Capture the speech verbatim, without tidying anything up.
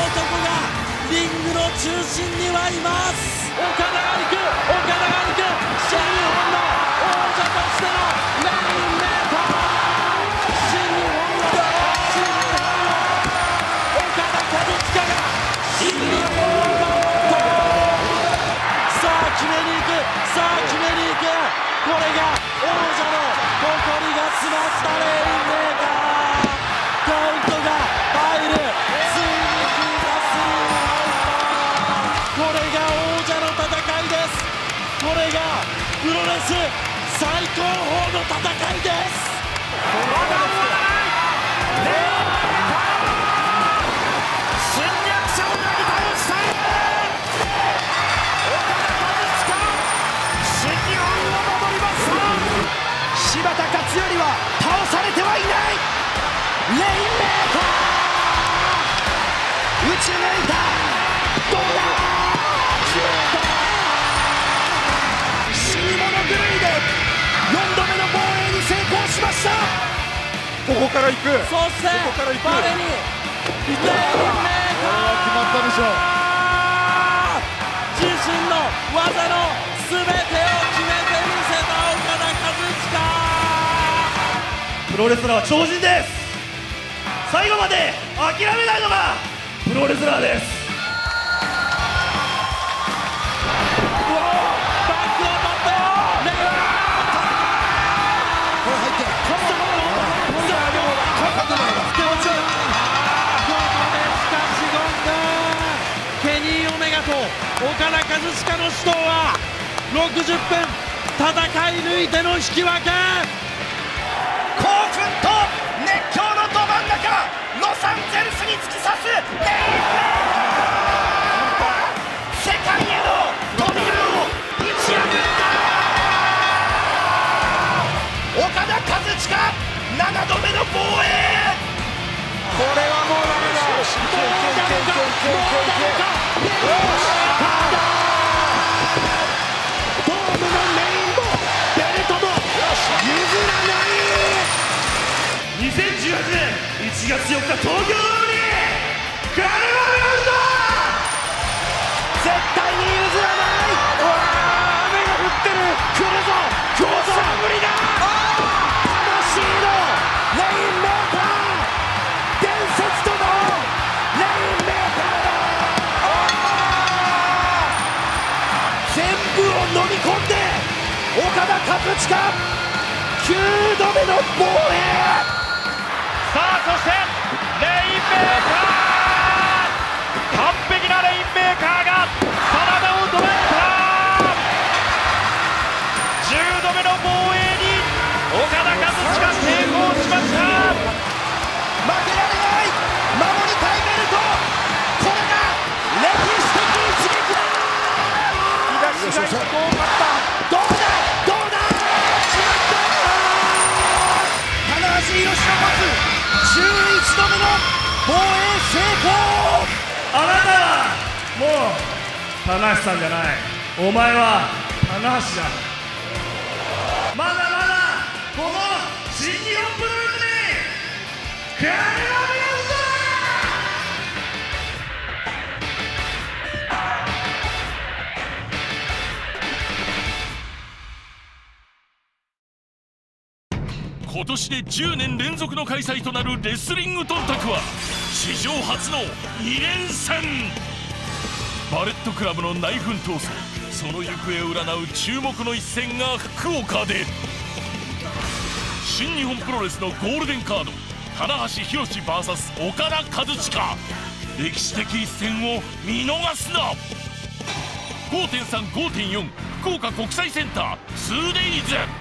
男がリングの中心にはいます。岡田が行く、岡田が行く、新日本の王者としてのレインメーカー、新日本の新日本の岡田和親が新日本のさあ決めに行く、さあ決めに行く、これが王者の誇りが詰まったレインメーカー。カウントが入る、ついに決めたスリーアウト。これが王者の戦いです。これがプロレス最高峰の戦いです。 まだ終わらないレインメーカー、侵略者をなぎ倒したい岡田和親、新日本を守りました。柴田勝頼は倒されてはいない。レインメーカー打ち抜いた、どうだ、死に物狂いでよんどめの防衛に成功しました。 ここから行く、 そしてここから行く、 バレにレインメーカー、 決まったでしょう。自身の技の全てを決めてみせた岡田和親。 プロレスラーは超人です。最後まで諦めないのがプロレスラーです。 うわバックを取ったよ。レインこれ入ってここでしかしゴング、ケニー・オメガと岡田和親の死闘はろくじゅっぷん戦い抜いての引き分け。 興奮と熱狂のど真ん中、ロサンゼルスに突き刺すレインメーカー、世界への扉を打ち破った岡田和親、ななどめの防衛。 これはもうダメだ。もうダメか、もうダメか。 ドームのメインもベルトも譲らない。 にせんじゅうはちねんいちがつよっか東京ドームにカルマラウンド、 絶対に譲らない。 うわー、雨が降ってる。 来るぞ、今日さ無理だ。魂のレインメーカー、伝説とのレインメーカーだ。全部を飲み込んで岡田和親きゅうどめの防衛。さあそしてレインメーカー、完璧なレインメーカーが体を捉えた。じゅうどめの防衛に岡田和親成功しました。負けられない、守りたいベルト、これが歴史的一撃だ。 東が一個多かった。 どうだどうだ、しまった。棚橋宏の持つじゅういちどめの防衛成功。 あなたはもう棚橋さんじゃない、お前は棚橋だ。まだまだこの新日本プロレスにカルマラウンド。 今年でじゅうねん連続の開催となるレスリングドンタクは史上初のに連戦。バレットクラブの内紛闘争、その行方を占う注目の一戦が福岡で。新日本プロレスのゴールデンカード、棚橋宏 ブイエス 岡田和親、歴史的一戦を見逃すな。 ごてんさん、ごてんよん 福岡国際センター ツーデイズ。